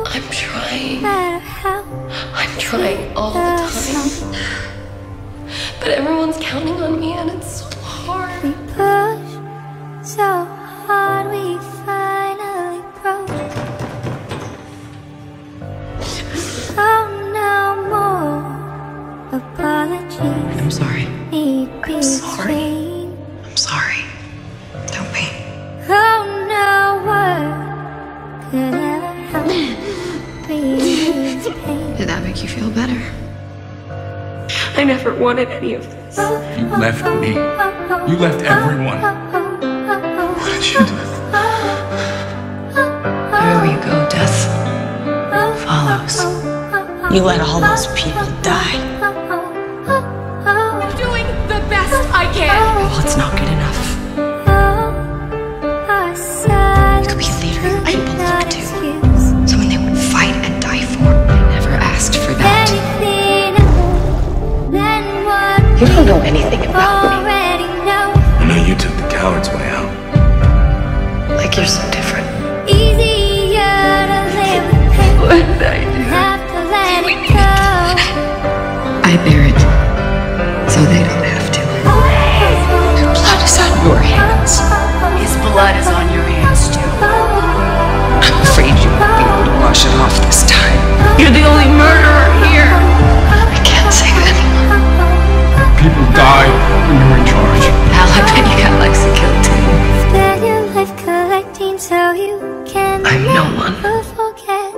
I'm trying. I'm trying all the time. But everyone's counting on me and it's so hard. We push so hard, we finally broke. Oh, no more apologies. I'm sorry. I'm sorry. I'm sorry. Don't be. Oh, no word could ever help breathe pain. Did that make you feel better? I never wanted any of this. You left me. You left everyone. What did you do? Wherever you go, death follows. You let all those people die. I'm doing the best I can. Well, it's not good enough. You could be a leader that people look to. Someone they would fight and die for. I never asked for that. You don't know anything about me. I know you took the coward's way out. Like you're so different. Easier to live with pain. What did I do? Have to let it go. I bear it, so they don't have to. Your blood is on your hands. His blood is on your hands too. I'm afraid you won't be able to wash it off this time. You're the only murderer here. I can't save anyone. People died when you were in charge. Al, I bet you got Lexa killed too. Spend your life collecting so you can I'm no one. never forget.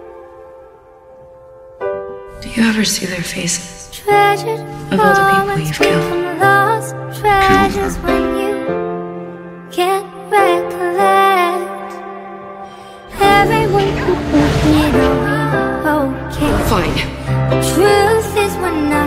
Do you ever see their faces? Treasured Of all the people moments you've free killed. from lost treasures when you can't recollect. Everyone can think it'll be okay. Fine. The truth is we're not